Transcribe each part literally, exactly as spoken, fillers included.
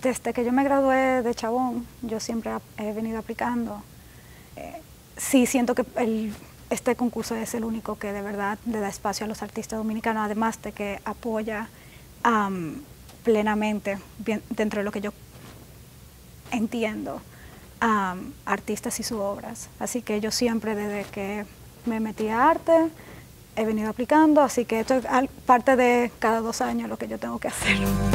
desde que yo me gradué de Chabón, yo siempre he venido aplicando. Eh, sí siento que el, este concurso es el único que de verdad le da espacio a los artistas dominicanos, además de que apoya um, plenamente, bien, dentro de lo que yo entiendo, um, artistas y sus obras. Así que yo siempre, desde que me metí a arte, he venido aplicando, así que esto es parte de cada dos años lo que yo tengo que hacer.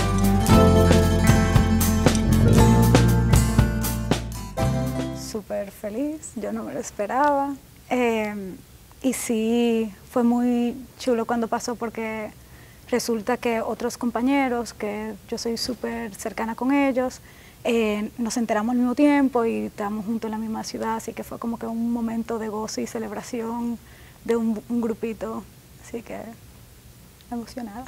Súper feliz, yo no me lo esperaba. Eh, y sí, fue muy chulo cuando pasó, porque resulta que otros compañeros, que yo soy súper cercana con ellos, eh, nos enteramos al mismo tiempo y estábamos juntos en la misma ciudad, así que fue como que un momento de gozo y celebración de un, un grupito, así que emocionada.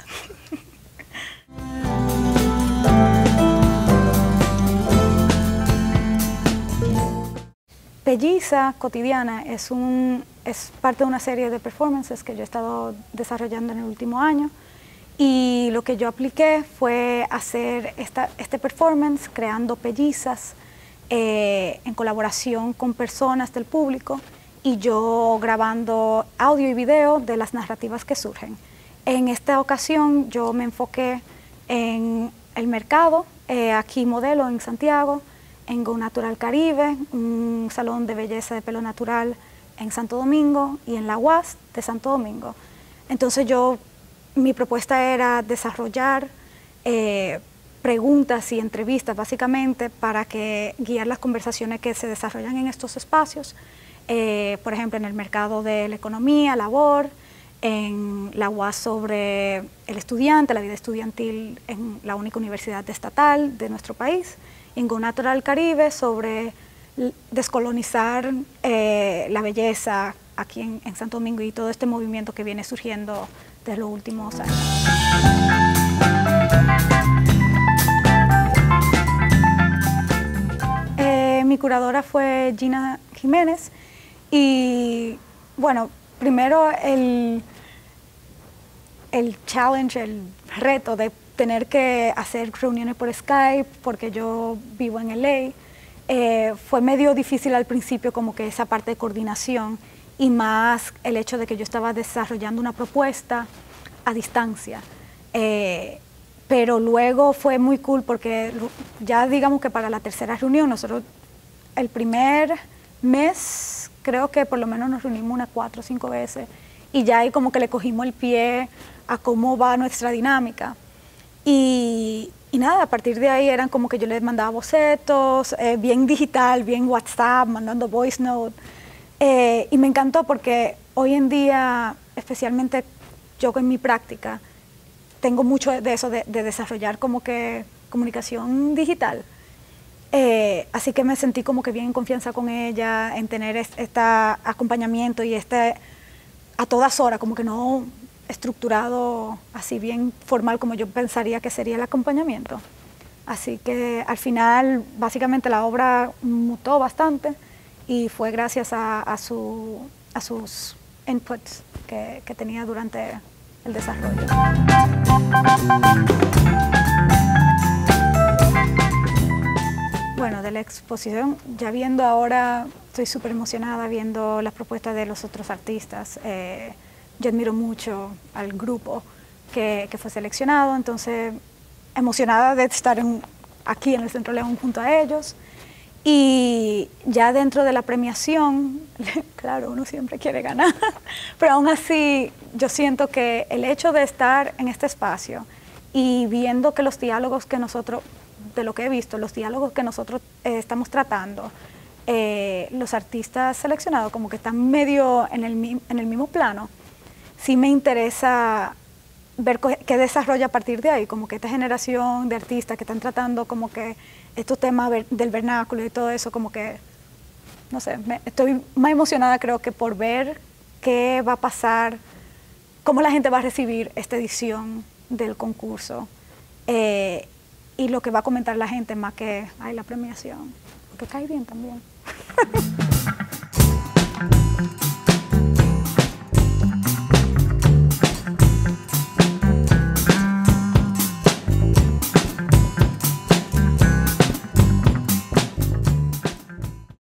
Pelliza Cotidiana es, un, es parte de una serie de performances que yo he estado desarrollando en el último año, y lo que yo apliqué fue hacer esta, este performance creando pellizas eh, en colaboración con personas del público, y yo grabando audio y video de las narrativas que surgen. En esta ocasión yo me enfoqué en el mercado, eh, aquí modelo en Santiago, en Go Natural Caribe, un salón de belleza de pelo natural en Santo Domingo, y en la U A S de Santo Domingo. Entonces yo, mi propuesta era desarrollar eh, preguntas y entrevistas básicamente para que guiar las conversaciones que se desarrollan en estos espacios, eh, por ejemplo en el mercado de la economía, labor, en la U A S sobre el estudiante, la vida estudiantil en la única universidad estatal de nuestro país, en Go Natural Caribe sobre descolonizar eh, la belleza aquí en, en Santo Domingo, y todo este movimiento que viene surgiendo de los últimos años. Eh, mi curadora fue Gina Jiménez, y bueno, primero el, el challenge, el reto de tener que hacer reuniones por Skype, porque yo vivo en L A, eh, fue medio difícil al principio, como que esa parte de coordinación, y más el hecho de que yo estaba desarrollando una propuesta a distancia. Eh, pero luego fue muy cool, porque ya digamos que para la tercera reunión, nosotros el primer mes creo que por lo menos nos reunimos unas cuatro o cinco veces, y ya ahí como que le cogimos el pie a cómo va nuestra dinámica. Y, y nada, a partir de ahí eran como que yo les mandaba bocetos, eh, bien digital, bien WhatsApp, mandando voice note. Eh, y me encantó, porque hoy en día, especialmente yo en mi práctica, tengo mucho de eso, de, de desarrollar como que comunicación digital. Eh, así que me sentí como que bien en confianza con ella, en tener este acompañamiento y este a todas horas, como que no estructurado así bien formal como yo pensaría que sería el acompañamiento. Así que al final básicamente la obra mutó bastante, y fue gracias a, a, su, a sus inputs que, que tenía durante el desarrollo. Bueno, de la exposición, ya viendo ahora, estoy súper emocionada viendo las propuestas de los otros artistas. Eh, yo admiro mucho al grupo que, que fue seleccionado, entonces emocionada de estar en, aquí en el Centro León junto a ellos. Y ya dentro de la premiación, claro, uno siempre quiere ganar, pero aún así yo siento que el hecho de estar en este espacio y viendo que los diálogos que nosotros, de lo que he visto, los diálogos que nosotros eh, estamos tratando, eh, los artistas seleccionados como que están medio en el, en el mismo plano, sí me interesa ver qué desarrolla a partir de ahí, como que esta generación de artistas que están tratando como que estos temas del vernáculo y todo eso, como que, no sé, me, estoy más emocionada creo que por ver qué va a pasar, cómo la gente va a recibir esta edición del concurso, eh, y lo que va a comentar la gente más que ay, la premiación, porque cae bien también.